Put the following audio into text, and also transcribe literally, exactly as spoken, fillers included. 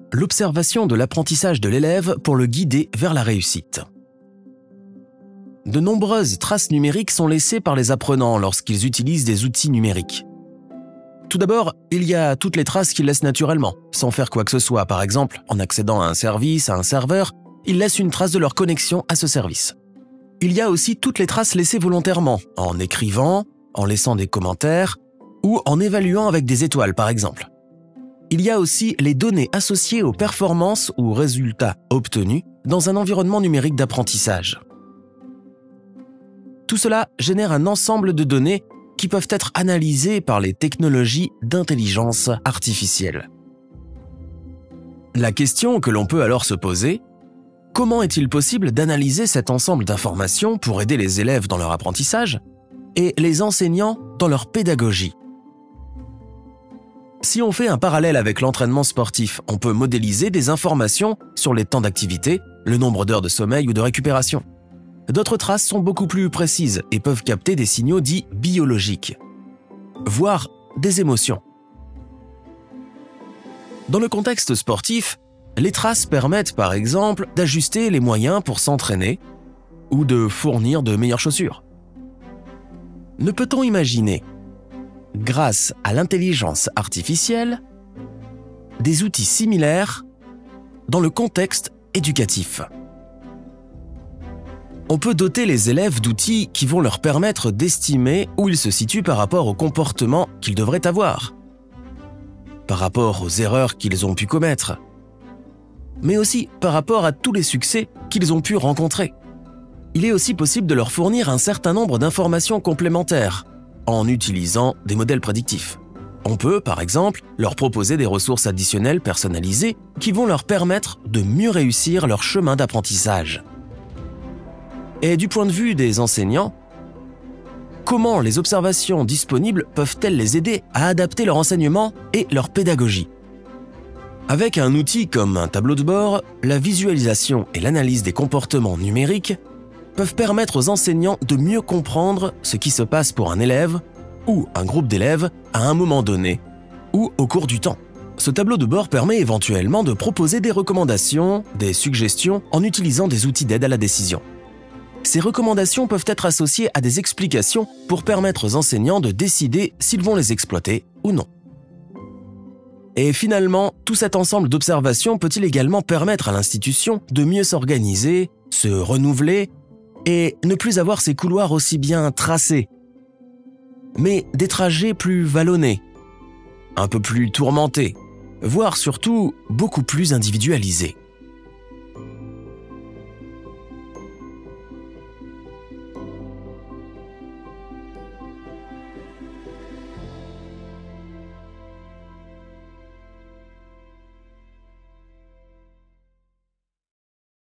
l'observation de l'apprentissage de l'élève pour le guider vers la réussite. De nombreuses traces numériques sont laissées par les apprenants lorsqu'ils utilisent des outils numériques. Tout d'abord, il y a toutes les traces qu'ils laissent naturellement, sans faire quoi que ce soit. Par exemple, en accédant à un service, à un serveur, ils laissent une trace de leur connexion à ce service. Il y a aussi toutes les traces laissées volontairement, en écrivant, en laissant des commentaires ou en évaluant avec des étoiles, par exemple. Il y a aussi les données associées aux performances ou résultats obtenus dans un environnement numérique d'apprentissage. Tout cela génère un ensemble de données qui peuvent être analysées par les technologies d'intelligence artificielle. La question que l'on peut alors se poser, comment est-il possible d'analyser cet ensemble d'informations pour aider les élèves dans leur apprentissage et les enseignants dans leur pédagogie? Si on fait un parallèle avec l'entraînement sportif, on peut modéliser des informations sur les temps d'activité, le nombre d'heures de sommeil ou de récupération. D'autres traces sont beaucoup plus précises et peuvent capter des signaux dits biologiques, voire des émotions. Dans le contexte sportif, les traces permettent par exemple d'ajuster les moyens pour s'entraîner ou de fournir de meilleures chaussures. Ne peut-on imaginer, grâce à l'intelligence artificielle, des outils similaires dans le contexte éducatif? On peut doter les élèves d'outils qui vont leur permettre d'estimer où ils se situent par rapport au comportement qu'ils devraient avoir, par rapport aux erreurs qu'ils ont pu commettre, mais aussi par rapport à tous les succès qu'ils ont pu rencontrer. Il est aussi possible de leur fournir un certain nombre d'informations complémentaires en utilisant des modèles prédictifs. On peut, par exemple, leur proposer des ressources additionnelles personnalisées qui vont leur permettre de mieux réussir leur chemin d'apprentissage. Et du point de vue des enseignants, comment les observations disponibles peuvent-elles les aider à adapter leur enseignement et leur pédagogie? Avec un outil comme un tableau de bord, la visualisation et l'analyse des comportements numériques peuvent permettre aux enseignants de mieux comprendre ce qui se passe pour un élève ou un groupe d'élèves à un moment donné ou au cours du temps. Ce tableau de bord permet éventuellement de proposer des recommandations, des suggestions en utilisant des outils d'aide à la décision. Ces recommandations peuvent être associées à des explications pour permettre aux enseignants de décider s'ils vont les exploiter ou non. Et finalement, tout cet ensemble d'observations peut-il également permettre à l'institution de mieux s'organiser, se renouveler et ne plus avoir ses couloirs aussi bien tracés, mais des trajets plus vallonnés, un peu plus tourmentés, voire surtout beaucoup plus individualisés.